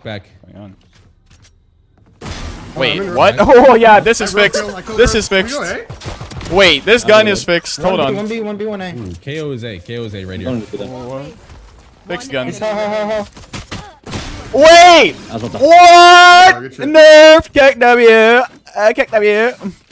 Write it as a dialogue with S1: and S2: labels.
S1: back.
S2: Wait, what? Oh yeah, this is fixed. This is fixed. Wait, this gun is fixed. Hold on.
S3: 1B, 1A.
S1: KO is A. KO is A right here.
S2: Fixed gun.
S4: Wait!
S2: What? Nerf! Kick W. Kick W.